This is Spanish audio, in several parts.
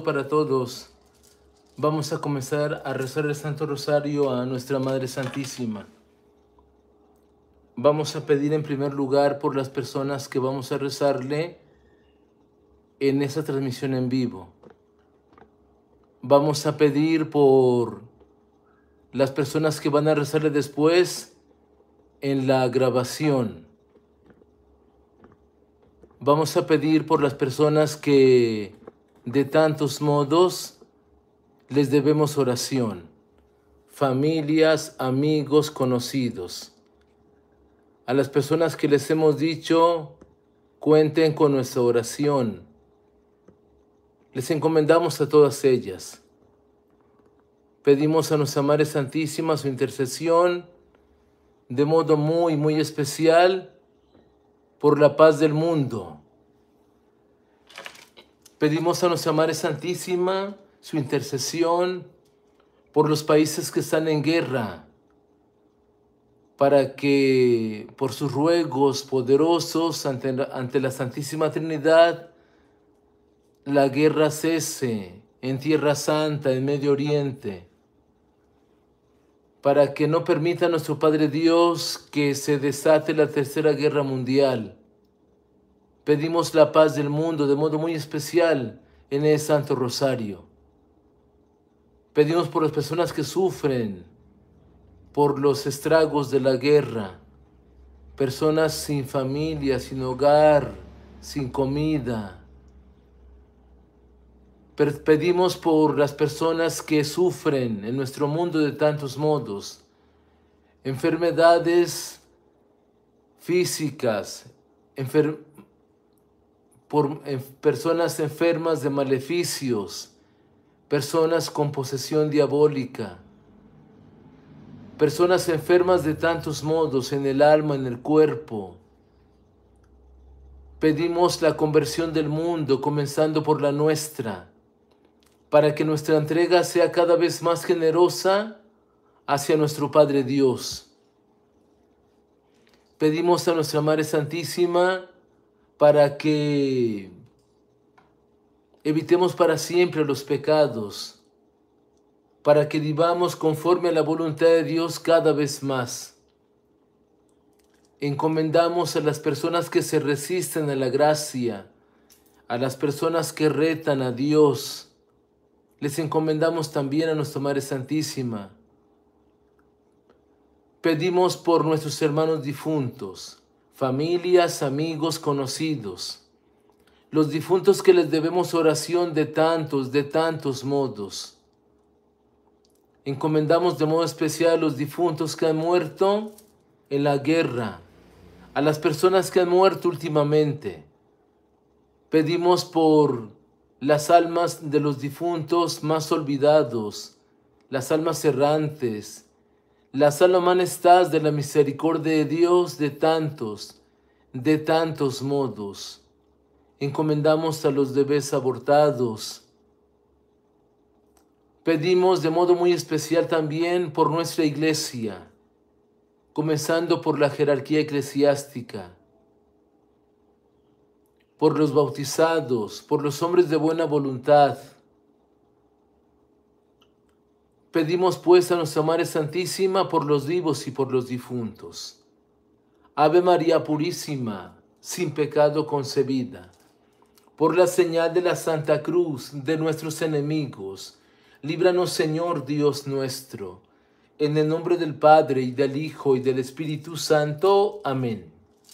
Para todos, vamos a comenzar a rezar el Santo Rosario a nuestra Madre Santísima. Vamos a pedir en primer lugar por las personas que vamos a rezarle en esta transmisión en vivo. Vamos a pedir por las personas que van a rezarle después en la grabación. Vamos a pedir por las personas que de tantos modos les debemos oración. Familias, amigos, conocidos. A las personas que les hemos dicho, cuenten con nuestra oración. Les encomendamos a todas ellas. Pedimos a nuestra Madre Santísima su intercesión de modo muy especial por la paz del mundo. Pedimos a nuestra Madre Santísima su intercesión por los países que están en guerra, para que por sus ruegos poderosos ante la Santísima Trinidad, la guerra cese en Tierra Santa, en Medio Oriente, para que no permita a nuestro Padre Dios que se desate la Tercera Guerra Mundial. Pedimos la paz del mundo de modo muy especial en el Santo Rosario. Pedimos por las personas que sufren por los estragos de la guerra, personas sin familia, sin hogar, sin comida. Pedimos por las personas que sufren en nuestro mundo de tantos modos, enfermedades físicas, personas enfermas de maleficios, personas con posesión diabólica, personas enfermas de tantos modos en el alma, en el cuerpo. Pedimos la conversión del mundo, comenzando por la nuestra, para que nuestra entrega sea cada vez más generosa hacia nuestro Padre Dios. Pedimos a nuestra Madre Santísima para que evitemos para siempre los pecados, para que vivamos conforme a la voluntad de Dios cada vez más. Encomendamos a las personas que se resisten a la gracia, a las personas que retan a Dios. Les encomendamos también a nuestra Madre Santísima. Pedimos por nuestros hermanos difuntos, familias, amigos, conocidos, los difuntos que les debemos oración de tantos modos. Encomendamos de modo especial a los difuntos que han muerto en la guerra, a las personas que han muerto últimamente. Pedimos por las almas de los difuntos más olvidados, las almas errantes, las almas manestadas de la misericordia de Dios de tantos modos. Encomendamos a los bebés abortados. Pedimos de modo muy especial también por nuestra iglesia, comenzando por la jerarquía eclesiástica, por los bautizados, por los hombres de buena voluntad. Pedimos pues a nuestra Madre Santísima por los vivos y por los difuntos. Ave María Purísima, sin pecado concebida, por la señal de la Santa Cruz de nuestros enemigos, líbranos, Señor Dios nuestro, en el nombre del Padre, y del Hijo, y del Espíritu Santo. Amén.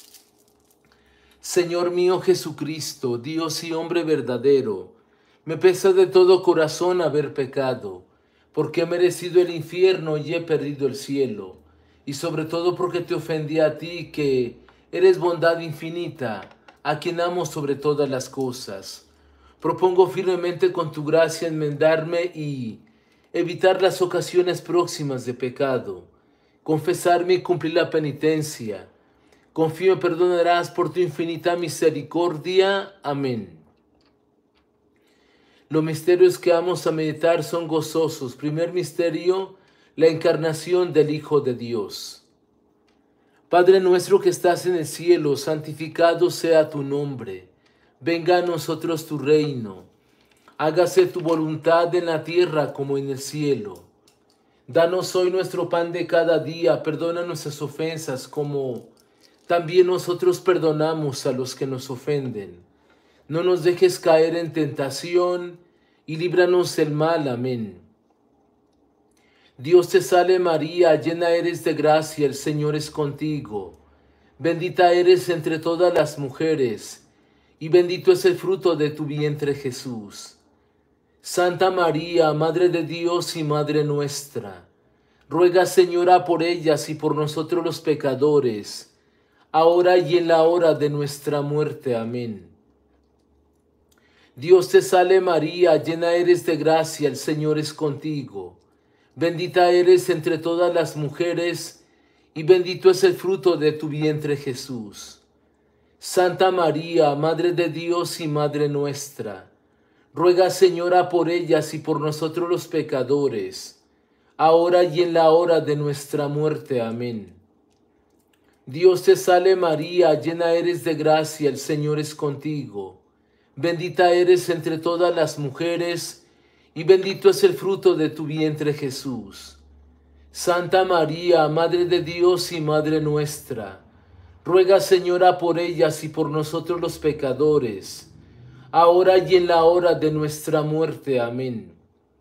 Señor mío Jesucristo, Dios y hombre verdadero, me pesa de todo corazón haber pecado, porque he merecido el infierno y he perdido el cielo, y sobre todo porque te ofendí a ti, que eres bondad infinita, a quien amo sobre todas las cosas. Propongo firmemente con tu gracia enmendarme y evitar las ocasiones próximas de pecado, confesarme y cumplir la penitencia. Confío me perdonarás por tu infinita misericordia. Amén. Los misterios que vamos a meditar son gozosos. Primer misterio, la encarnación del Hijo de Dios. Padre nuestro que estás en el cielo, santificado sea tu nombre. Venga a nosotros tu reino. Hágase tu voluntad en la tierra como en el cielo. Danos hoy nuestro pan de cada día, perdona nuestras ofensas como también nosotros perdonamos a los que nos ofenden. No nos dejes caer en tentación y líbranos del mal. Amén. Dios te salve María, llena eres de gracia, el Señor es contigo. Bendita eres entre todas las mujeres, y bendito es el fruto de tu vientre Jesús. Santa María, Madre de Dios y Madre nuestra, ruega, Señora, por ellas y por nosotros los pecadores, ahora y en la hora de nuestra muerte. Amén. Dios te salve María, llena eres de gracia, el Señor es contigo. Bendita eres entre todas las mujeres, y bendito es el fruto de tu vientre Jesús. Santa María, Madre de Dios y Madre nuestra, ruega, Señora, por ellas y por nosotros los pecadores, ahora y en la hora de nuestra muerte. Amén. Dios te salve María, llena eres de gracia, el Señor es contigo. Bendita eres entre todas las mujeres, y bendito es el fruto de tu vientre Jesús. Santa María, Madre de Dios y Madre nuestra, ruega, Señora, por ellas y por nosotros los pecadores, ahora y en la hora de nuestra muerte. Amén.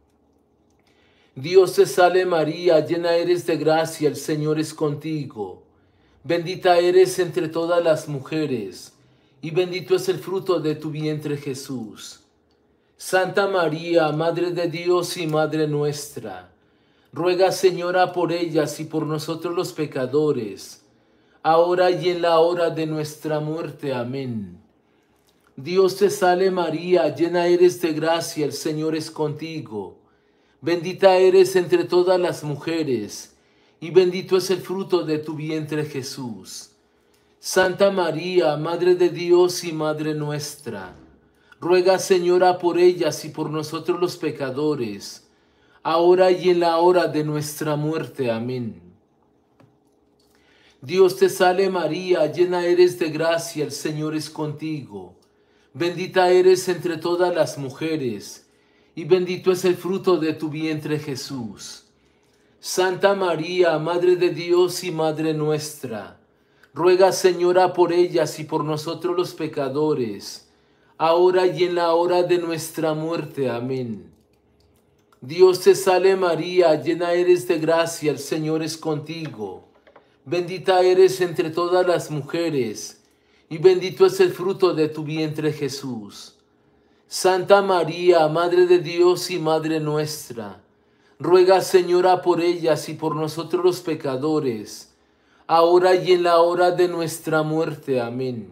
Dios te salve María, llena eres de gracia, el Señor es contigo. Bendita eres entre todas las mujeres, y bendito es el fruto de tu vientre Jesús. Santa María, Madre de Dios y Madre nuestra, ruega, Señora, por ellas y por nosotros los pecadores, ahora y en la hora de nuestra muerte. Amén. Dios te salve María, llena eres de gracia, el Señor es contigo. Bendita eres entre todas las mujeres, y bendito es el fruto de tu vientre Jesús. Santa María, Madre de Dios y Madre nuestra, ruega, Señora, por ellas y por nosotros los pecadores, ahora y en la hora de nuestra muerte. Amén. Dios te salve María, llena eres de gracia, el Señor es contigo. Bendita eres entre todas las mujeres, y bendito es el fruto de tu vientre Jesús. Santa María, Madre de Dios y Madre nuestra, ruega, Señora, por ellas y por nosotros los pecadores, ahora y en la hora de nuestra muerte. Amén. Dios te salve María, llena eres de gracia, el Señor es contigo. Bendita eres entre todas las mujeres, y bendito es el fruto de tu vientre Jesús. Santa María, Madre de Dios y Madre nuestra, ruega, Señora, por ellas y por nosotros los pecadores, ahora y en la hora de nuestra muerte. Amén.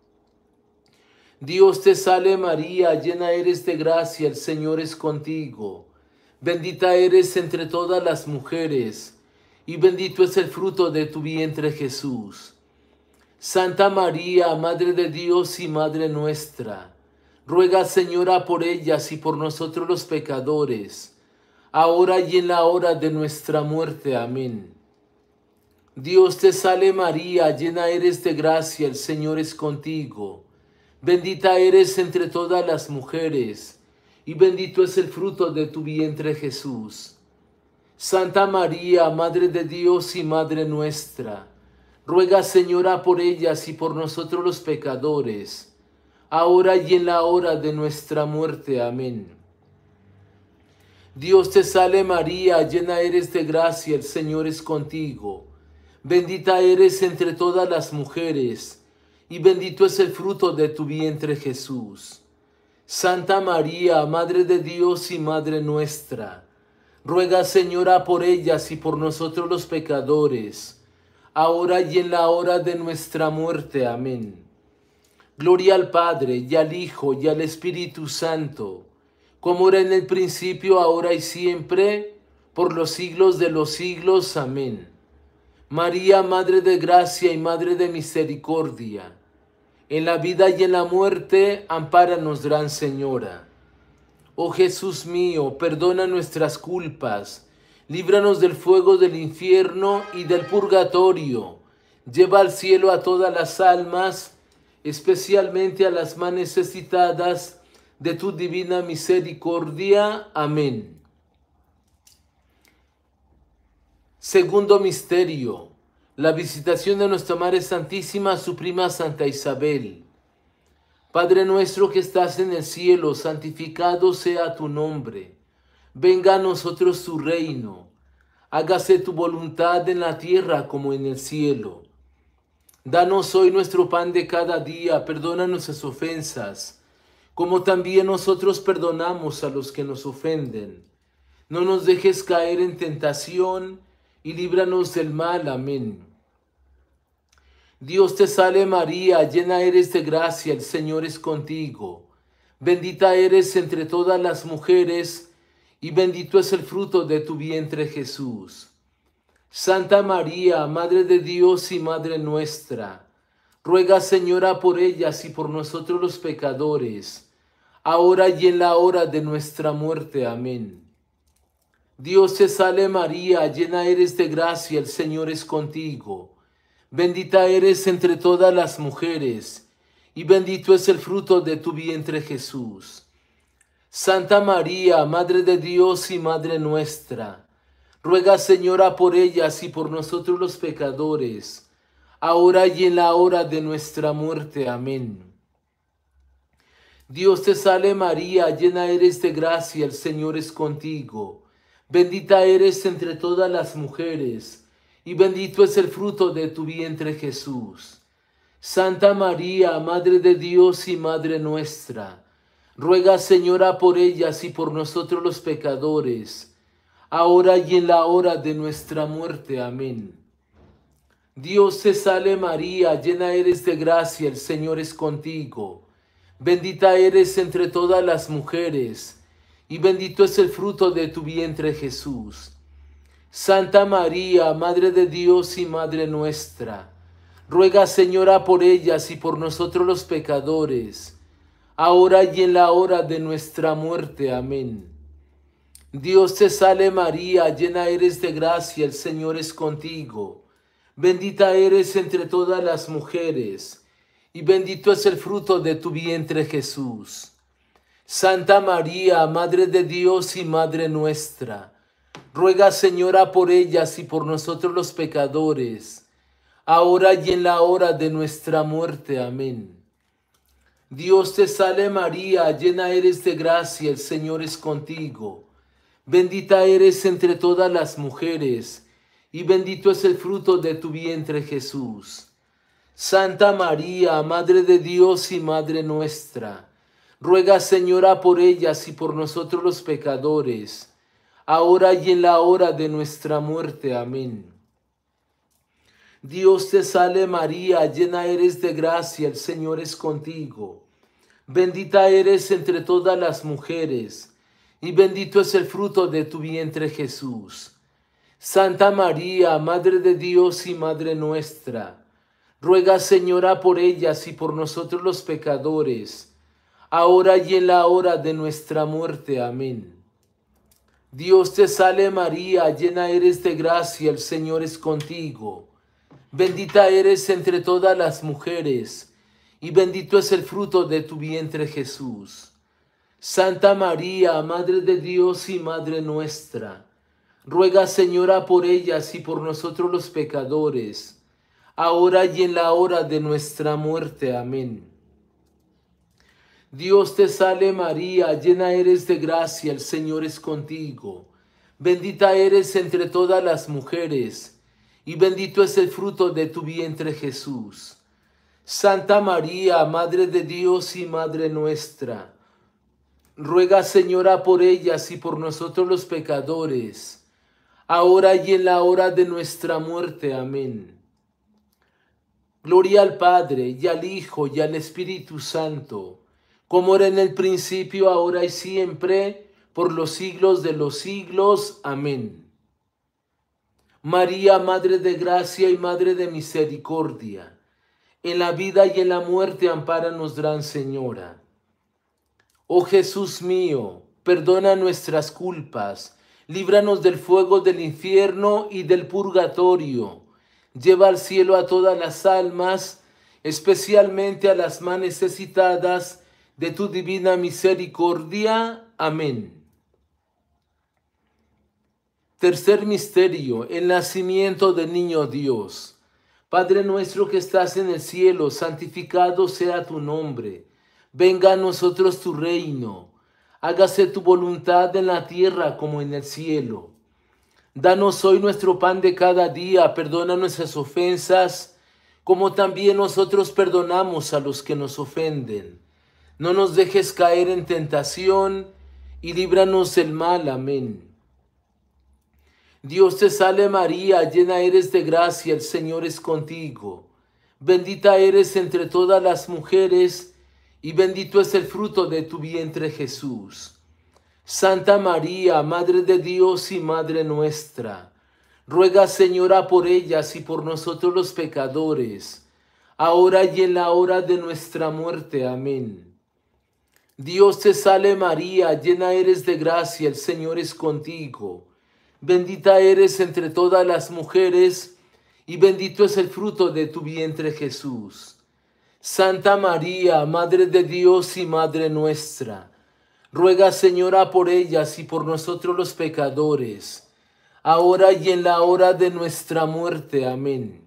Dios te salve María, llena eres de gracia, el Señor es contigo. Bendita eres entre todas las mujeres, y bendito es el fruto de tu vientre Jesús. Santa María, Madre de Dios y Madre nuestra, ruega, Señora, por ellas y por nosotros los pecadores, ahora y en la hora de nuestra muerte. Amén. Dios te salve María, llena eres de gracia, el Señor es contigo. Bendita eres entre todas las mujeres, y bendito es el fruto de tu vientre Jesús. Santa María, Madre de Dios y Madre nuestra, ruega, Señora, por ellas y por nosotros los pecadores, ahora y en la hora de nuestra muerte. Amén. Dios te salve María, llena eres de gracia, el Señor es contigo. Bendita eres entre todas las mujeres, y bendito es el fruto de tu vientre Jesús. Santa María, Madre de Dios y Madre nuestra, ruega, Señora, por ellas y por nosotros los pecadores, ahora y en la hora de nuestra muerte. Amén. Gloria al Padre, y al Hijo, y al Espíritu Santo, como era en el principio, ahora y siempre, por los siglos de los siglos. Amén. María, Madre de gracia y Madre de misericordia, en la vida y en la muerte, ampáranos, Gran Señora. Oh Jesús mío, perdona nuestras culpas, líbranos del fuego del infierno y del purgatorio. Lleva al cielo a todas las almas, especialmente a las más necesitadas de tu divina misericordia. Amén. Segundo misterio, la visitación de nuestra Madre Santísima a su prima Santa Isabel. Padre nuestro que estás en el cielo, santificado sea tu nombre. Venga a nosotros tu reino. Hágase tu voluntad en la tierra como en el cielo. Danos hoy nuestro pan de cada día, perdona nuestras ofensas, como también nosotros perdonamos a los que nos ofenden. No nos dejes caer en tentación, y líbranos del mal. Amén. Dios te salve María, llena eres de gracia, el Señor es contigo. Bendita eres entre todas las mujeres, y bendito es el fruto de tu vientre Jesús. Santa María, Madre de Dios y Madre nuestra, ruega, Señora, por ellas y por nosotros los pecadores, ahora y en la hora de nuestra muerte. Amén. Dios te salve María, llena eres de gracia, el Señor es contigo. Bendita eres entre todas las mujeres, y bendito es el fruto de tu vientre Jesús. Santa María, Madre de Dios y Madre nuestra, ruega, Señora, por ellas y por nosotros los pecadores, ahora y en la hora de nuestra muerte. Amén. Dios te salve María, llena eres de gracia, el Señor es contigo. Bendita eres entre todas las mujeres, y bendito es el fruto de tu vientre Jesús. Santa María, Madre de Dios y Madre nuestra, ruega, Señora, por ellas y por nosotros los pecadores, ahora y en la hora de nuestra muerte. Amén. Dios te salve María, llena eres de gracia, el Señor es contigo. Bendita eres entre todas las mujeres, y bendito es el fruto de tu vientre Jesús. Santa María, Madre de Dios y Madre nuestra, ruega, Señora, por ellas y por nosotros los pecadores, ahora y en la hora de nuestra muerte. Amén. Dios te salve María, llena eres de gracia, el Señor es contigo. Bendita eres entre todas las mujeres, y bendito es el fruto de tu vientre Jesús. Santa María, Madre de Dios y Madre nuestra, ruega, Señora, por ellas y por nosotros los pecadores, ahora y en la hora de nuestra muerte. Amén. Dios te salve María, llena eres de gracia, el Señor es contigo. Bendita eres entre todas las mujeres, y bendito es el fruto de tu vientre Jesús. Santa María, Madre de Dios y Madre nuestra, ruega, Señora, por ellas y por nosotros los pecadores, ahora y en la hora de nuestra muerte. Amén. Dios te salve María, llena eres de gracia, el Señor es contigo. Bendita eres entre todas las mujeres, y bendito es el fruto de tu vientre Jesús. Santa María, Madre de Dios y Madre nuestra, ruega, Señora, por ellas y por nosotros los pecadores, ahora y en la hora de nuestra muerte. Amén. Dios te salve María, llena eres de gracia, el Señor es contigo. Bendita eres entre todas las mujeres, y bendito es el fruto de tu vientre Jesús. Santa María, Madre de Dios y Madre nuestra, ruega, Señora, por ellas y por nosotros los pecadores, ahora y en la hora de nuestra muerte. Amén. Dios te salve María, llena eres de gracia, el Señor es contigo. Bendita eres entre todas las mujeres, y bendito es el fruto de tu vientre Jesús. Santa María, Madre de Dios y Madre nuestra, ruega, Señora, por ellas y por nosotros los pecadores, ahora y en la hora de nuestra muerte. Amén. Gloria al Padre, y al Hijo, y al Espíritu Santo, como era en el principio, ahora y siempre, por los siglos de los siglos. Amén. María, Madre de gracia y Madre de misericordia, en la vida y en la muerte, ampáranos, Gran Señora. Oh Jesús mío, perdona nuestras culpas, líbranos del fuego del infierno y del purgatorio. Lleva al cielo a todas las almas, especialmente a las más necesitadas de tu divina misericordia. Amén. Tercer misterio, el nacimiento del niño Dios. Padre nuestro que estás en el cielo, santificado sea tu nombre. Venga a nosotros tu reino. Hágase tu voluntad en la tierra como en el cielo. Danos hoy nuestro pan de cada día. Perdona nuestras ofensas, como también nosotros perdonamos a los que nos ofenden. No nos dejes caer en tentación y líbranos del mal. Amén. Dios te salve María, llena eres de gracia, el Señor es contigo. Bendita eres entre todas las mujeres, y bendito es el fruto de tu vientre Jesús. Santa María, Madre de Dios y Madre nuestra, ruega, Señora, por ellas y por nosotros los pecadores, ahora y en la hora de nuestra muerte. Amén. Dios te salve María, llena eres de gracia, el Señor es contigo. Bendita eres entre todas las mujeres, y bendito es el fruto de tu vientre Jesús. Santa María, Madre de Dios y Madre nuestra, ruega, Señora, por ellas y por nosotros los pecadores, ahora y en la hora de nuestra muerte. Amén.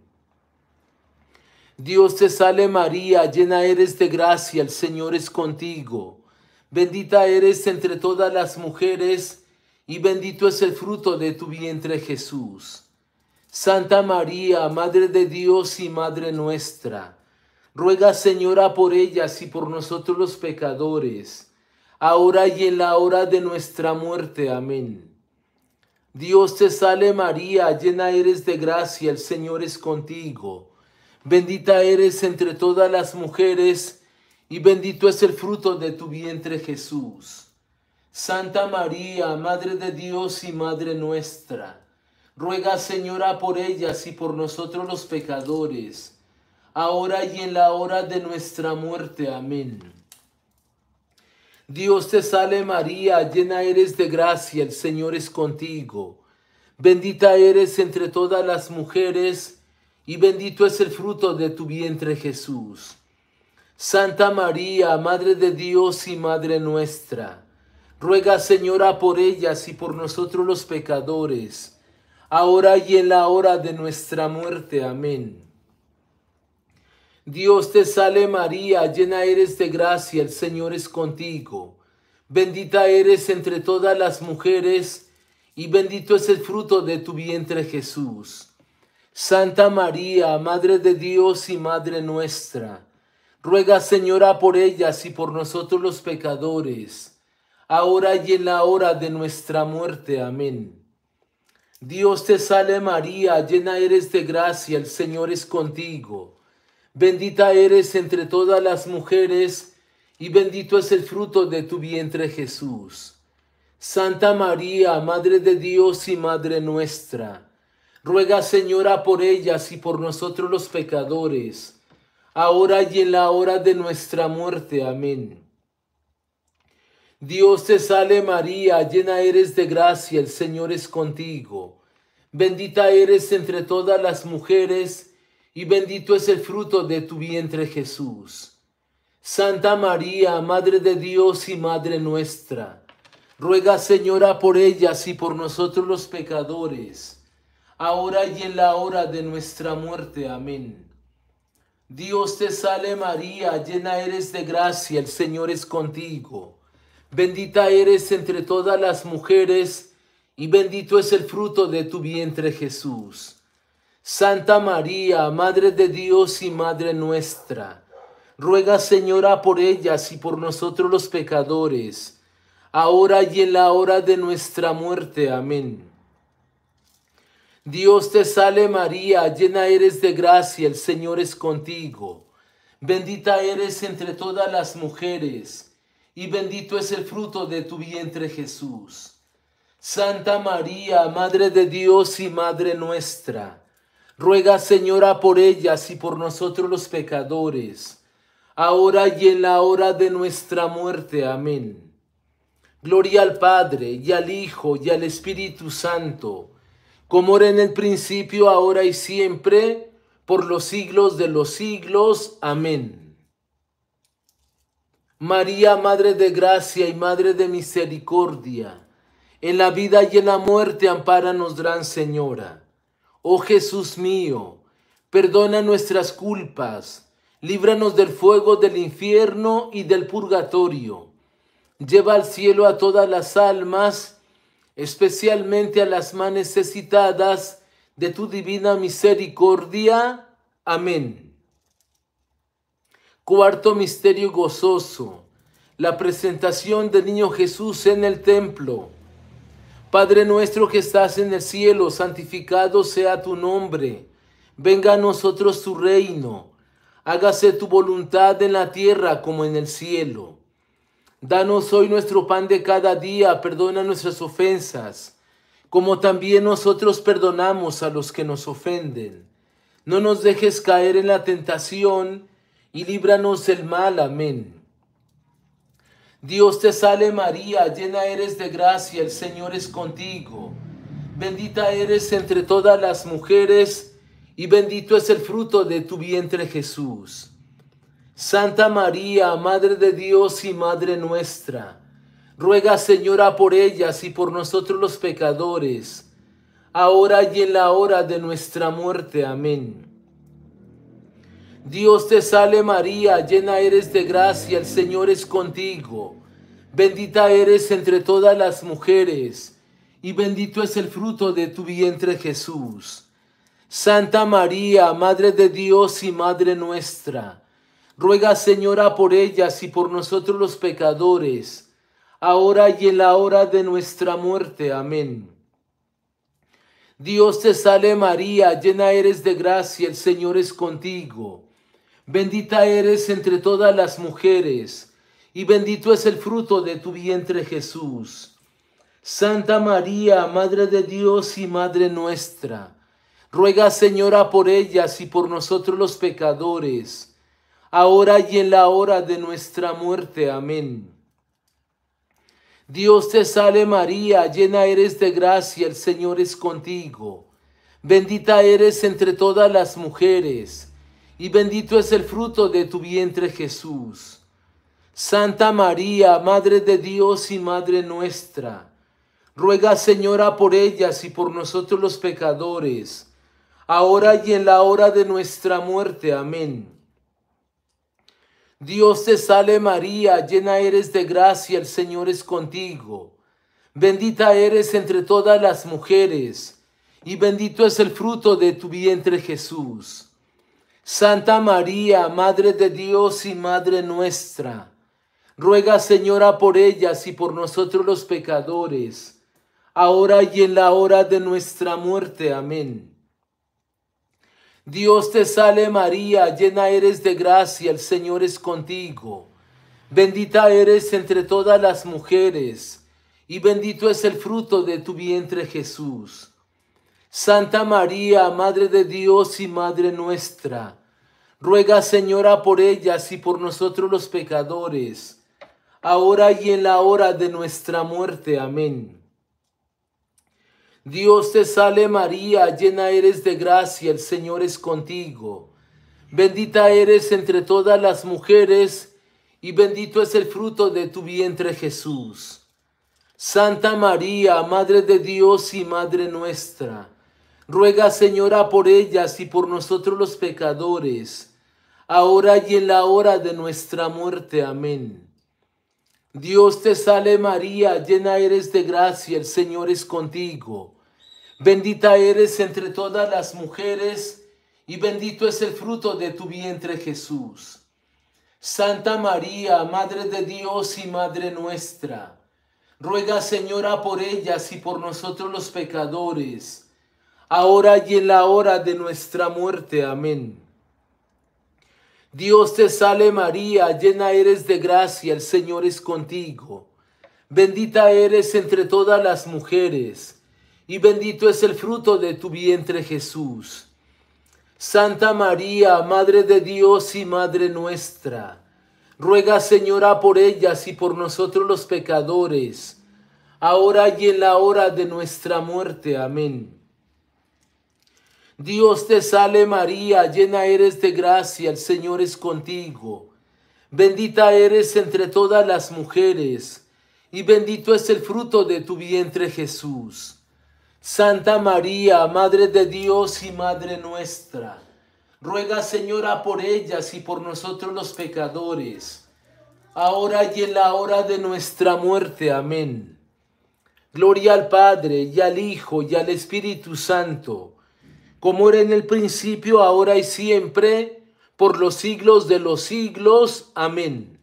Dios te salve María, llena eres de gracia, el Señor es contigo. Bendita eres entre todas las mujeres, y bendito es el fruto de tu vientre Jesús. Santa María, Madre de Dios y Madre nuestra, ruega, Señora, por ellas y por nosotros los pecadores, ahora y en la hora de nuestra muerte. Amén. Dios te salve María, llena eres de gracia, el Señor es contigo. Bendita eres entre todas las mujeres, y bendito es el fruto de tu vientre Jesús. Santa María, Madre de Dios y Madre nuestra, ruega, Señora, por ellas y por nosotros los pecadores, ahora y en la hora de nuestra muerte. Amén. Dios te salve María, llena eres de gracia, el Señor es contigo. Bendita eres entre todas las mujeres, y bendito es el fruto de tu vientre Jesús. Santa María, Madre de Dios y Madre nuestra, ruega, Señora, por ellas y por nosotros los pecadores, ahora y en la hora de nuestra muerte. Amén. Dios te salve María, llena eres de gracia, el Señor es contigo. Bendita eres entre todas las mujeres, y bendito es el fruto de tu vientre Jesús. Santa María, Madre de Dios y Madre nuestra, ruega, Señora, por ellas y por nosotros los pecadores, ahora y en la hora de nuestra muerte. Amén. Dios te salve María, llena eres de gracia, el Señor es contigo. Bendita eres entre todas las mujeres, y bendito es el fruto de tu vientre Jesús. Santa María, Madre de Dios y Madre nuestra, ruega, Señora, por ellas y por nosotros los pecadores, ahora y en la hora de nuestra muerte. Amén. Dios te salve María, llena eres de gracia, el Señor es contigo. Bendita eres entre todas las mujeres, y bendito es el fruto de tu vientre Jesús. Santa María, Madre de Dios y Madre nuestra, ruega, Señora, por ellas y por nosotros los pecadores, ahora y en la hora de nuestra muerte. Amén. Dios te salve María, llena eres de gracia, el Señor es contigo. Bendita eres entre todas las mujeres, y bendito es el fruto de tu vientre Jesús. Santa María, Madre de Dios y Madre nuestra, ruega, Señora, por ellas y por nosotros los pecadores, ahora y en la hora de nuestra muerte. Amén. Dios te salve María, llena eres de gracia, el Señor es contigo. Bendita eres entre todas las mujeres, y bendito es el fruto de tu vientre Jesús. Santa María, Madre de Dios y Madre nuestra, ruega, Señora, por ellas y por nosotros los pecadores, ahora y en la hora de nuestra muerte. Amén. Gloria al Padre, y al Hijo, y al Espíritu Santo, como era en el principio, ahora y siempre, por los siglos de los siglos. Amén. María, Madre de Gracia y Madre de Misericordia, en la vida y en la muerte, ampáranos, Gran Señora. Oh Jesús mío, perdona nuestras culpas, líbranos del fuego del infierno y del purgatorio. Lleva al cielo a todas las almas, especialmente a las más necesitadas de tu divina misericordia. Amén. Cuarto misterio gozoso, la presentación del niño Jesús en el templo. Padre nuestro que estás en el cielo, santificado sea tu nombre. Venga a nosotros tu reino. Hágase tu voluntad en la tierra como en el cielo. Danos hoy nuestro pan de cada día, perdona nuestras ofensas, como también nosotros perdonamos a los que nos ofenden. No nos dejes caer en la tentación, y líbranos del mal. Amén. Dios te salve María, llena eres de gracia, el Señor es contigo. Bendita eres entre todas las mujeres, y bendito es el fruto de tu vientre Jesús. Santa María, Madre de Dios y Madre nuestra, ruega, Señora, por ellas y por nosotros los pecadores, ahora y en la hora de nuestra muerte. Amén. Dios te salve María, llena eres de gracia, el Señor es contigo. Bendita eres entre todas las mujeres, y bendito es el fruto de tu vientre Jesús. Santa María, Madre de Dios y Madre nuestra, ruega, Señora, por ellas y por nosotros los pecadores, ahora y en la hora de nuestra muerte. Amén. Dios te salve María, llena eres de gracia, el Señor es contigo. Bendita eres entre todas las mujeres, y bendito es el fruto de tu vientre Jesús. Santa María, Madre de Dios y Madre nuestra, ruega, Señora, por ellas y por nosotros los pecadores, ahora y en la hora de nuestra muerte. Amén. Dios te salve María, llena eres de gracia, el Señor es contigo. Bendita eres entre todas las mujeres, y bendito es el fruto de tu vientre Jesús. Santa María, Madre de Dios y Madre nuestra, ruega, Señora, por ellas y por nosotros los pecadores, ahora y en la hora de nuestra muerte. Amén. Dios te salve María, llena eres de gracia, el Señor es contigo. Bendita eres entre todas las mujeres, y bendito es el fruto de tu vientre Jesús. Santa María, Madre de Dios y Madre nuestra, ruega, Señora, por ellas y por nosotros los pecadores, ahora y en la hora de nuestra muerte. Amén. Dios te salve María, llena eres de gracia, el Señor es contigo. Bendita eres entre todas las mujeres, y bendito es el fruto de tu vientre Jesús. Santa María, Madre de Dios y Madre nuestra, ruega, Señora, por ellas y por nosotros los pecadores, ahora y en la hora de nuestra muerte. Amén. Dios te salve María, llena eres de gracia, el Señor es contigo. Bendita eres entre todas las mujeres, y bendito es el fruto de tu vientre Jesús. Santa María, Madre de Dios y Madre nuestra, ruega, Señora, por ellas y por nosotros los pecadores, ahora y en la hora de nuestra muerte. Amén. Dios te salve María, llena eres de gracia, el Señor es contigo. Bendita eres entre todas las mujeres, y bendito es el fruto de tu vientre Jesús. Santa María, Madre de Dios y Madre nuestra, ruega, Señora, por ellas y por nosotros los pecadores, ahora y en la hora de nuestra muerte. Amén. Dios te salve María, llena eres de gracia, el Señor es contigo. Bendita eres entre todas las mujeres, y bendito es el fruto de tu vientre Jesús. Santa María, Madre de Dios y Madre nuestra, ruega, Señora, por ellas y por nosotros los pecadores, ahora y en la hora de nuestra muerte. Amén. Dios te salve María, llena eres de gracia, el Señor es contigo. Bendita eres entre todas las mujeres, y bendito es el fruto de tu vientre Jesús. Santa María, Madre de Dios y Madre nuestra, ruega, Señora, por ellas y por nosotros los pecadores, ahora y en la hora de nuestra muerte. Amén. Gloria al Padre, y al Hijo, y al Espíritu Santo, como era en el principio, ahora y siempre, por los siglos de los siglos. Amén.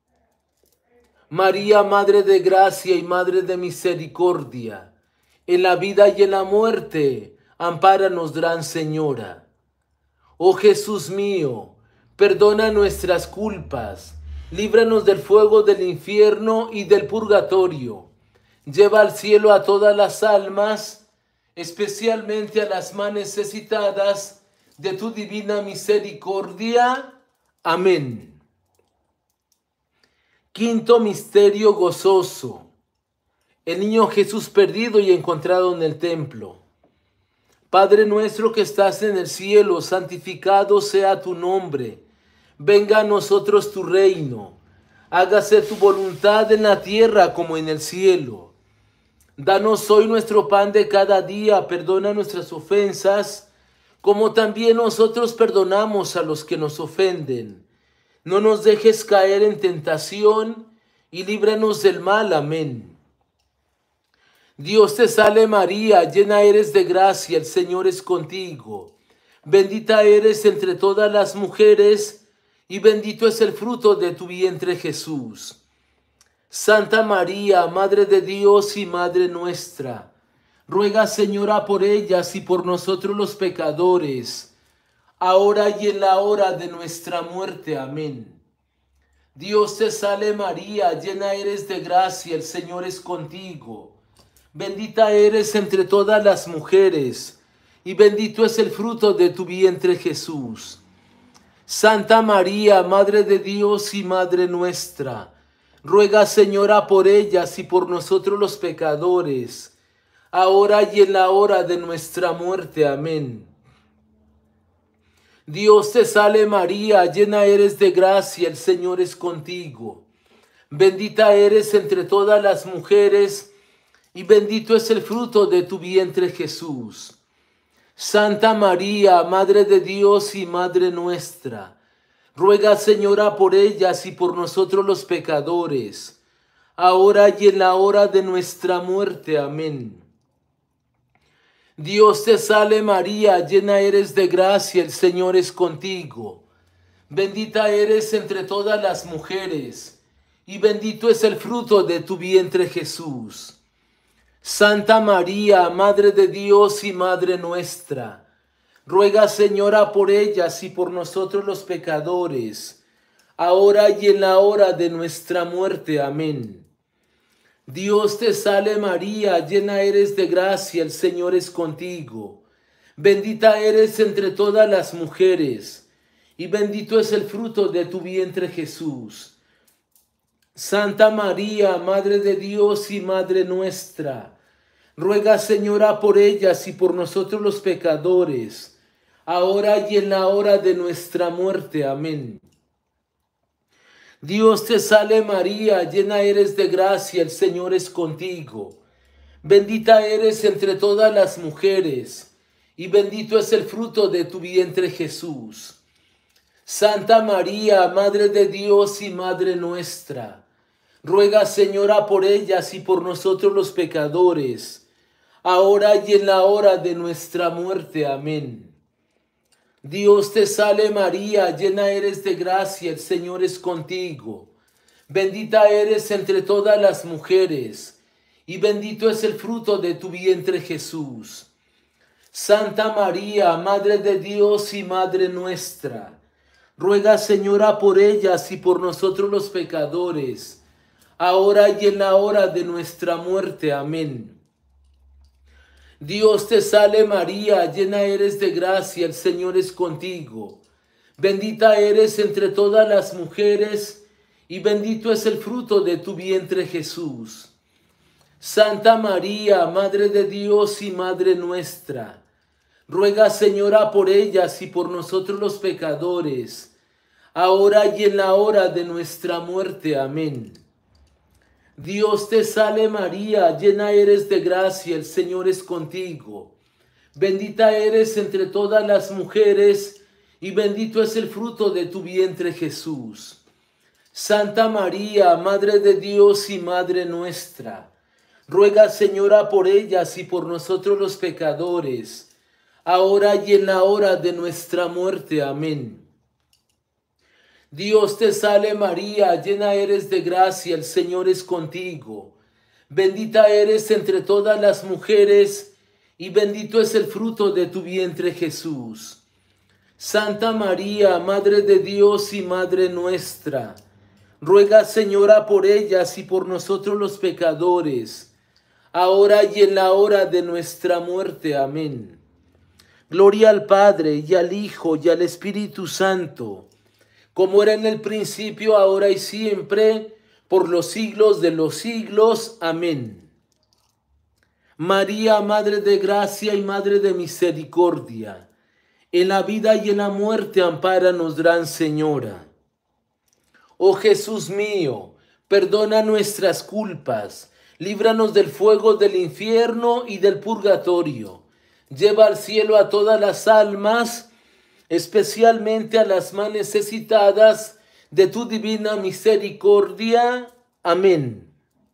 María, Madre de Gracia y Madre de Misericordia, en la vida y en la muerte, ampáranos, Gran Señora. Oh Jesús mío, perdona nuestras culpas, líbranos del fuego del infierno y del purgatorio. Lleva al cielo a todas las almas, especialmente a las más necesitadas de tu divina misericordia. Amén. Quinto misterio gozoso: el niño Jesús perdido y encontrado en el templo. Padre nuestro que estás en el cielo, santificado sea tu nombre. Venga a nosotros tu reino. Hágase tu voluntad en la tierra como en el cielo. Danos hoy nuestro pan de cada día. Perdona nuestras ofensas, como también nosotros perdonamos a los que nos ofenden. No nos dejes caer en tentación, y líbranos del mal. Amén. Dios te salve María, llena eres de gracia, el Señor es contigo. Bendita eres entre todas las mujeres, y bendito es el fruto de tu vientre Jesús. Santa María, Madre de Dios y Madre nuestra, ruega, Señora, por ellas y por nosotros los pecadores, ahora y en la hora de nuestra muerte. Amén. Dios te salve María, llena eres de gracia, el Señor es contigo. Bendita eres entre todas las mujeres, y bendito es el fruto de tu vientre Jesús. Santa María, Madre de Dios y Madre nuestra, ruega, Señora, por ellas y por nosotros los pecadores, ahora y en la hora de nuestra muerte. Amén. Dios te salve María, llena eres de gracia, el Señor es contigo. Bendita eres entre todas las mujeres, y bendito es el fruto de tu vientre Jesús. Santa María, Madre de Dios y Madre nuestra, ruega, Señora, por ellas y por nosotros los pecadores, ahora y en la hora de nuestra muerte. Amén. Dios te salve María, llena eres de gracia, el Señor es contigo. Bendita eres entre todas las mujeres, y bendito es el fruto de tu vientre Jesús. Santa María, Madre de Dios y Madre nuestra, ruega, Señora, por ellas y por nosotros los pecadores, ahora y en la hora de nuestra muerte. Amén. Dios te salve María, llena eres de gracia, el Señor es contigo. Bendita eres entre todas las mujeres, y bendito es el fruto de tu vientre Jesús. Santa María, Madre de Dios y Madre nuestra, ruega, Señora, por ellas y por nosotros los pecadores, ahora y en la hora de nuestra muerte. Amén. Dios te salve María, llena eres de gracia, el Señor es contigo. Bendita eres entre todas las mujeres, y bendito es el fruto de tu vientre Jesús. Santa María, Madre de Dios y Madre nuestra, ruega, Señora, por ellas y por nosotros los pecadores, ahora y en la hora de nuestra muerte. Amén. Dios te salve María, llena eres de gracia, el Señor es contigo. Bendita eres entre todas las mujeres, y bendito es el fruto de tu vientre Jesús. Santa María, Madre de Dios y Madre nuestra, ruega, Señora, por ellas y por nosotros los pecadores, ahora y en la hora de nuestra muerte. Amén. Dios te salve María, llena eres de gracia, el Señor es contigo. Bendita eres entre todas las mujeres, y bendito es el fruto de tu vientre Jesús. Santa María, Madre de Dios y Madre nuestra, ruega, Señora, por ellas y por nosotros los pecadores, ahora y en la hora de nuestra muerte. Amén. Dios te salve María, llena eres de gracia, el Señor es contigo. Bendita eres entre todas las mujeres, y bendito es el fruto de tu vientre Jesús. Santa María, Madre de Dios y Madre nuestra, ruega, Señora, por ellas y por nosotros los pecadores, ahora y en la hora de nuestra muerte. Amén. Dios te salve María, llena eres de gracia, el Señor es contigo. Bendita eres entre todas las mujeres, y bendito es el fruto de tu vientre Jesús. Santa María, Madre de Dios y Madre nuestra, ruega, Señora, por ellas y por nosotros los pecadores, ahora y en la hora de nuestra muerte. Amén. Gloria al Padre, y al Hijo, y al Espíritu Santo, como era en el principio, ahora y siempre, por los siglos de los siglos. Amén. María, Madre de gracia y Madre de misericordia, en la vida y en la muerte, ampáranos, Gran Señora. Oh Jesús mío, perdona nuestras culpas, líbranos del fuego del infierno y del purgatorio. Lleva al cielo a todas las almas, especialmente a las más necesitadas de tu divina misericordia. Amén.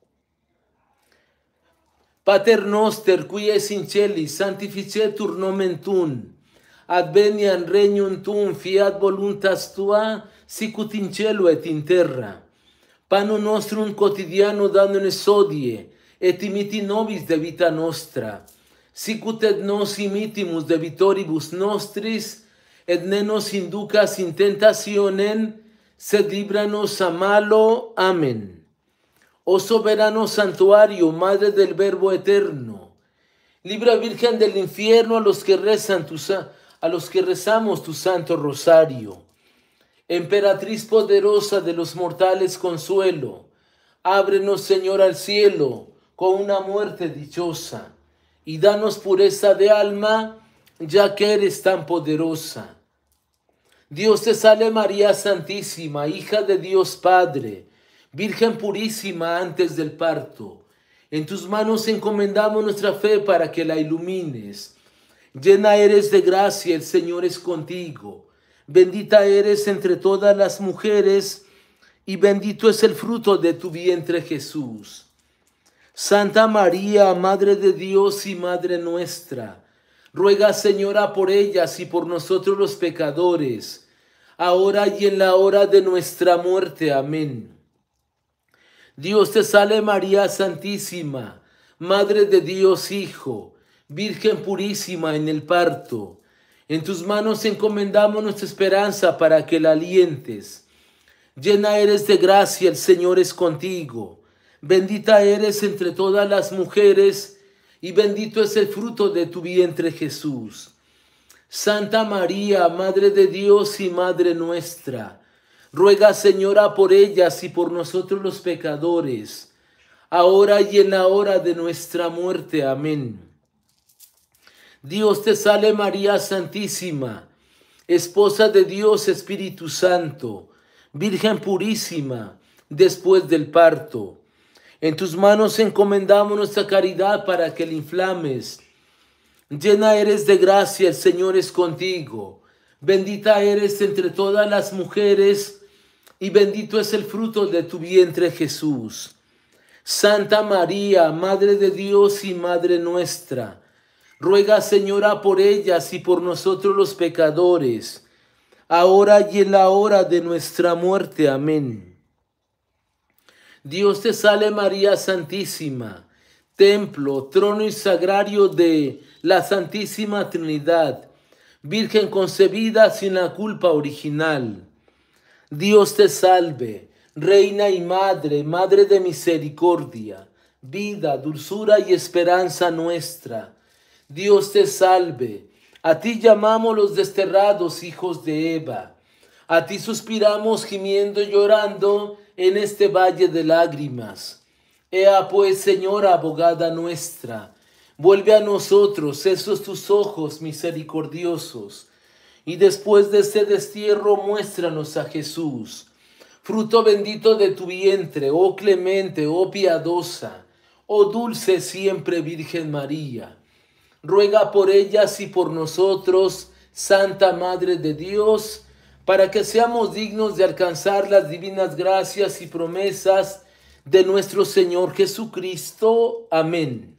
Pater noster, qui es in celis, sanctificetur nomen tuum, adveniat regnum tuum, fiat voluntas tua, sicut in cielo et in terra. Panem nostrum quotidianum da nobis hodie, et dimitti nobis debita nostra, sicut et nos dimittimus debitoribus nostris, et ne nos inducas in tentationem, sed libranos a malo. Amén. Oh soberano santuario, Madre del Verbo eterno, libra, Virgen del infierno, a los que rezamos tu santo rosario. Emperatriz poderosa de los mortales consuelo, ábrenos, Señor, al cielo con una muerte dichosa, y danos pureza de alma, ya que eres tan poderosa. Dios te salve María Santísima, hija de Dios Padre, Virgen purísima antes del parto. En tus manos encomendamos nuestra fe para que la ilumines. Llena eres de gracia, el Señor es contigo. Bendita eres entre todas las mujeres, y bendito es el fruto de tu vientre Jesús. Santa María, Madre de Dios y Madre nuestra, ruega, Señora, por ellas y por nosotros los pecadores, ahora y en la hora de nuestra muerte. Amén. Dios te salve María Santísima, Madre de Dios Hijo, Virgen purísima en el parto. En tus manos encomendamos nuestra esperanza para que la alientes. Llena eres de gracia, el Señor es contigo. Bendita eres entre todas las mujeres, y bendito es el fruto de tu vientre Jesús. Santa María, Madre de Dios y Madre nuestra, ruega, Señora, por ellas y por nosotros los pecadores, ahora y en la hora de nuestra muerte. Amén. Dios te salve María Santísima, Esposa de Dios Espíritu Santo, Virgen purísima, después del parto. En tus manos encomendamos nuestra caridad para que la inflames. Llena eres de gracia, el Señor es contigo. Bendita eres entre todas las mujeres, y bendito es el fruto de tu vientre Jesús. Santa María, Madre de Dios y Madre nuestra, ruega, Señora, por ellas y por nosotros los pecadores, ahora y en la hora de nuestra muerte. Amén. Dios te salve María Santísima, templo, trono y sagrario de la Santísima Trinidad, Virgen concebida sin la culpa original. Dios te salve, Reina y Madre, Madre de misericordia, vida, dulzura y esperanza nuestra. Dios te salve, a ti llamamos los desterrados hijos de Eva, a ti suspiramos gimiendo y llorando en este valle de lágrimas. Ea pues, Señora, abogada nuestra, vuelve a nosotros esos tus ojos misericordiosos, y después de este destierro muéstranos a Jesús, fruto bendito de tu vientre, oh clemente, oh piadosa, oh dulce siempre Virgen María. Ruega por ellas y por nosotros, Santa Madre de Dios, para que seamos dignos de alcanzar las divinas gracias y promesas de nuestro Señor Jesucristo. Amén.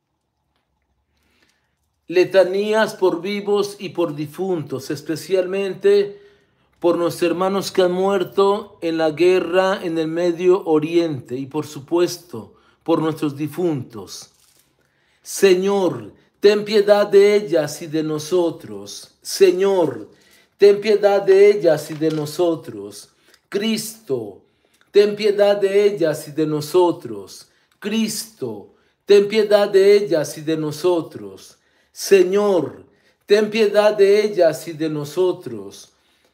Letanías por vivos y por difuntos, especialmente por nuestros hermanos que han muerto en la guerra en el Medio Oriente y por supuesto por nuestros difuntos. Señor, ten piedad de ellas y de nosotros. Señor, ten piedad de ellas y de nosotros. Cristo, ten piedad de ellas y de nosotros. Cristo, ten piedad de ellas y de nosotros. Señor, ten piedad de ellas y de nosotros.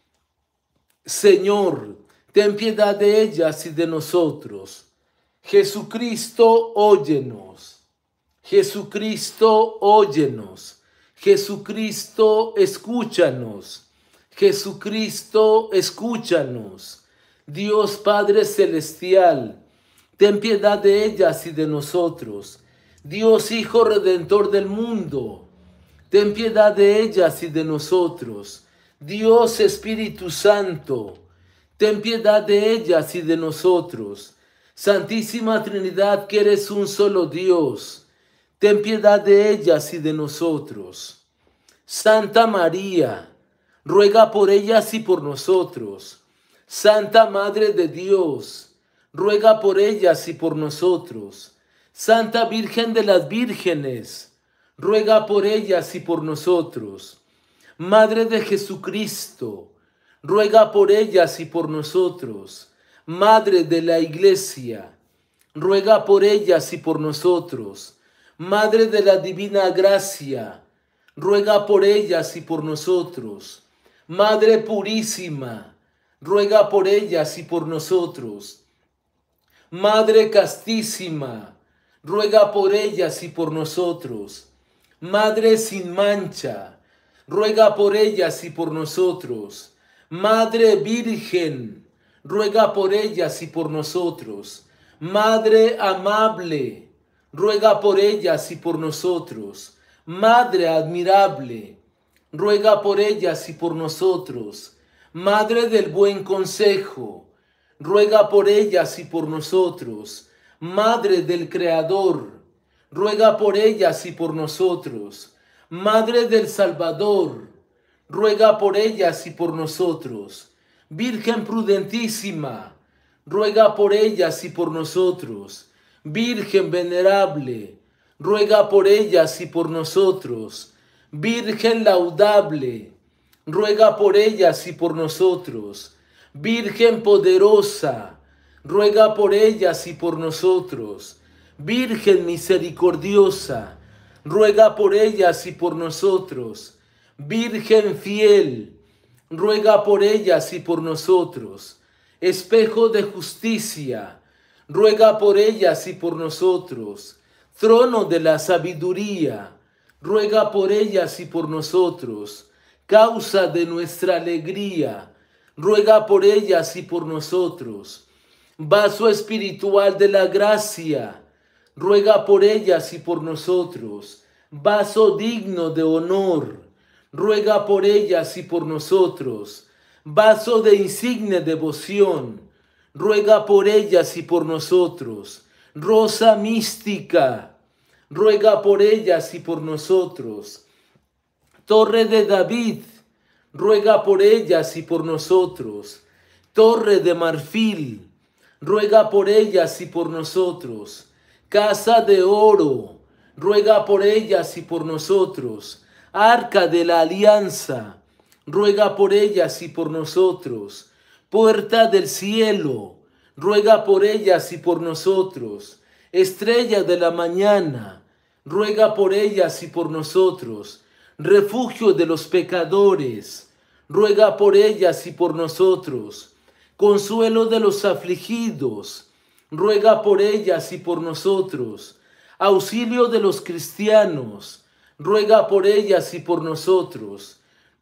Señor, ten piedad de ellas y de nosotros. Jesucristo, óyenos. Jesucristo, óyenos. Jesucristo, escúchanos. Jesucristo, escúchanos. Dios Padre Celestial, ten piedad de ellas y de nosotros. Dios Hijo Redentor del mundo, ten piedad de ellas y de nosotros. Dios Espíritu Santo, ten piedad de ellas y de nosotros. Santísima Trinidad, que eres un solo Dios, ten piedad de ellas y de nosotros. Santa María, ruega por ellas y por nosotros. Santa Madre de Dios, ruega por ellas y por nosotros. Santa Virgen de las Vírgenes, ruega por ellas y por nosotros. Madre de Jesucristo, ruega por ellas y por nosotros. Madre de la Iglesia, ruega por ellas y por nosotros. Madre de la Divina Gracia, ruega por ellas y por nosotros. Madre Purísima, ruega por ellas y por nosotros. Madre Castísima, ruega por ellas y por nosotros. Madre sin mancha, ruega por ellas y por nosotros. Madre Virgen, ruega por ellas y por nosotros. Madre amable, ruega por ellas y por nosotros. Madre admirable, ruega por ellas y por nosotros. Madre del buen consejo, ruega por ellas y por nosotros. Madre del Creador, ruega por ellas y por nosotros. Madre del Salvador, ruega por ellas y por nosotros. Virgen prudentísima, ruega por ellas y por nosotros. Virgen venerable, ruega por ellas y por nosotros. Virgen laudable, ruega por ellas y por nosotros. Virgen poderosa, ruega por ellas y por nosotros. Virgen misericordiosa, ruega por ellas y por nosotros. Virgen fiel, ruega por ellas y por nosotros. Espejo de justicia, ruega por ellas y por nosotros. Trono de la sabiduría, ruega por ellas y por nosotros. Causa de nuestra alegría, ruega por ellas y por nosotros. Vaso espiritual de la gracia, ruega por ellas y por nosotros. Vaso digno de honor, ruega por ellas y por nosotros. Vaso de insigne devoción, ruega por ellas y por nosotros. Rosa mística, ruega por ellas y por nosotros. Torre de David, ruega por ellas y por nosotros. Torre de marfil, ruega por ellas y por nosotros. Casa de oro, ruega por ellas y por nosotros. Arca de la alianza, ruega por ellas y por nosotros. Puerta del cielo, ruega por ellas y por nosotros. Estrella de la mañana, ruega por ellas y por nosotros. Refugio de los pecadores, ruega por ellas y por nosotros. Consuelo de los afligidos, ruega por ellas y por nosotros. Auxilio de los cristianos, ruega por ellas y por nosotros.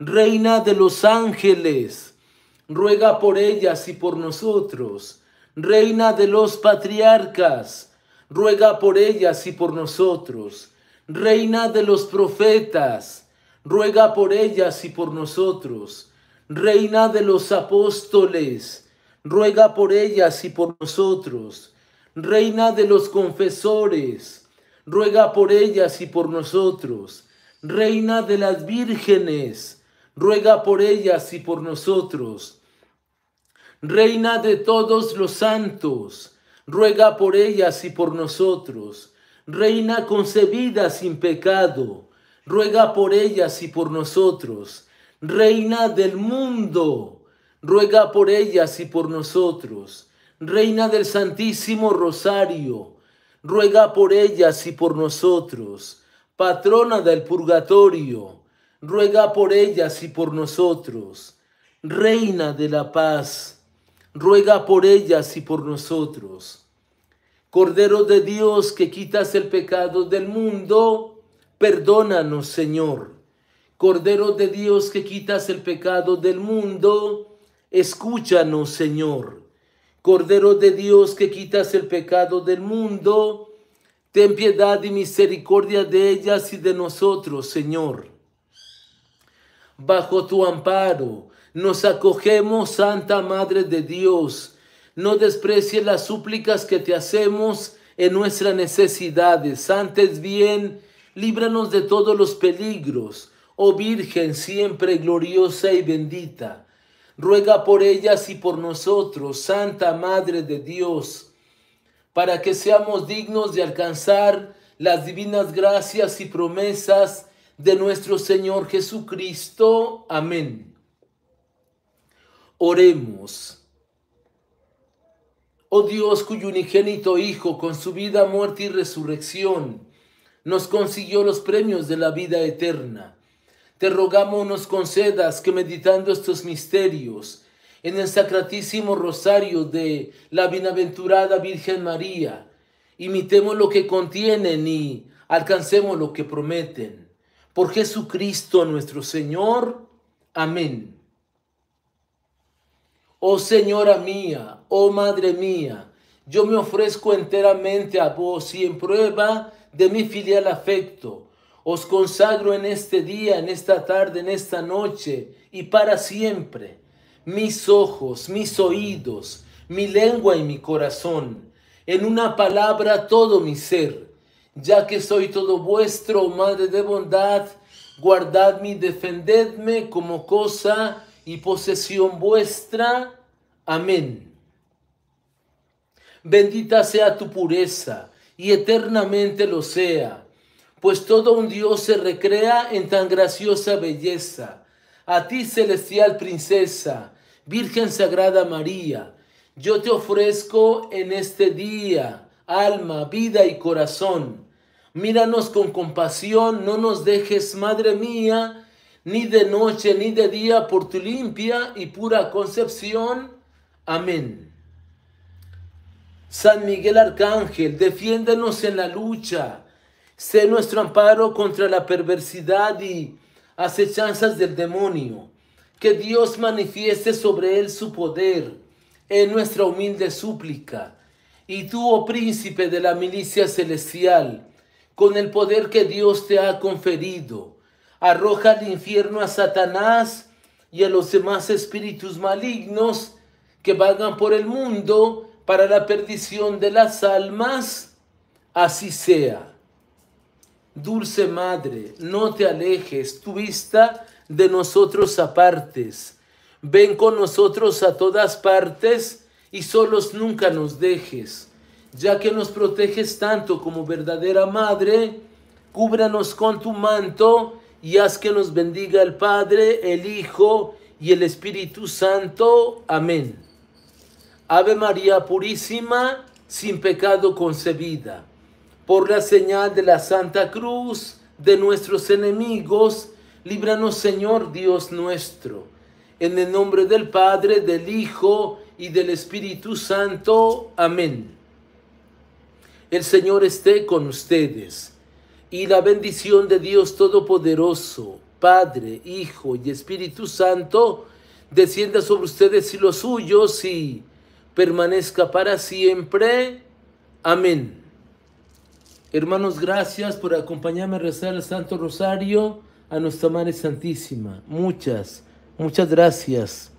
Reina de los ángeles, ruega por ellas y por nosotros. Reina de los patriarcas, ruega por ellas y por nosotros. Reina de los profetas, ruega por ellas y por nosotros. Reina de los apóstoles, ruega por ellas y por nosotros. Reina de los confesores, ruega por ellas y por nosotros. Reina de las vírgenes, ruega por ellas y por nosotros. Reina de todos los santos, ruega por ellas y por nosotros. Reina concebida sin pecado, ruega por ellas y por nosotros. Reina del mundo, ruega por ellas y por nosotros. Reina del Santísimo Rosario, ruega por ellas y por nosotros. Patrona del purgatorio, ruega por ellas y por nosotros. Reina de la paz, ruega por ellas y por nosotros. Cordero de Dios, que quitas el pecado del mundo, perdónanos, Señor. Cordero de Dios, que quitas el pecado del mundo, escúchanos, Señor. Cordero de Dios, que quitas el pecado del mundo, ten piedad y misericordia de ellas y de nosotros, Señor. Bajo tu amparo nos acogemos, Santa Madre de Dios. No desprecies las súplicas que te hacemos en nuestras necesidades. Antes bien, líbranos de todos los peligros. Oh Virgen siempre gloriosa y bendita, ruega por ellas y por nosotros, Santa Madre de Dios, para que seamos dignos de alcanzar las divinas gracias y promesas de nuestro Señor Jesucristo. Amén. Oremos. Oh Dios, cuyo unigénito Hijo, con su vida, muerte y resurrección, nos consiguió los premios de la vida eterna, te rogamos nos concedas que, meditando estos misterios en el Sacratísimo Rosario de la Bienaventurada Virgen María, imitemos lo que contienen y alcancemos lo que prometen. Por Jesucristo nuestro Señor. Amén. Oh Señora mía, oh Madre mía, yo me ofrezco enteramente a vos y en prueba de mi filial afecto, os consagro en este día, en esta tarde, en esta noche y para siempre, mis ojos, mis oídos, mi lengua y mi corazón, en una palabra todo mi ser, ya que soy todo vuestro, Madre de bondad, guardadme y defendedme como cosa y posesión vuestra. Amén. Bendita sea tu pureza y eternamente lo sea, pues todo un Dios se recrea en tan graciosa belleza. A ti, celestial princesa, Virgen Sagrada María, yo te ofrezco en este día alma, vida y corazón. Míranos con compasión, no nos dejes, Madre mía, ni de noche ni de día, por tu limpia y pura concepción. Amén. San Miguel Arcángel, defiéndenos en la lucha. Sé nuestro amparo contra la perversidad y acechanzas del demonio. Que Dios manifieste sobre él su poder, en nuestra humilde súplica. Y tú, oh príncipe de la milicia celestial, con el poder que Dios te ha conferido, arroja al infierno a Satanás y a los demás espíritus malignos que vagan por el mundo para la perdición de las almas. Así sea. Dulce Madre, no te alejes, tu vista de nosotros apartes. Ven con nosotros a todas partes y solos nunca nos dejes. Ya que nos proteges tanto como verdadera Madre, cúbranos con tu manto y haz que nos bendiga el Padre, el Hijo y el Espíritu Santo. Amén. Ave María Purísima, sin pecado concebida. Por la señal de la Santa Cruz de nuestros enemigos, líbranos, Señor Dios nuestro. En el nombre del Padre, del Hijo y del Espíritu Santo. Amén. El Señor esté con ustedes, y la bendición de Dios Todopoderoso, Padre, Hijo y Espíritu Santo, descienda sobre ustedes y los suyos y permanezca para siempre. Amén. Hermanos, gracias por acompañarme a rezar el Santo Rosario a Nuestra Madre Santísima. Muchas gracias.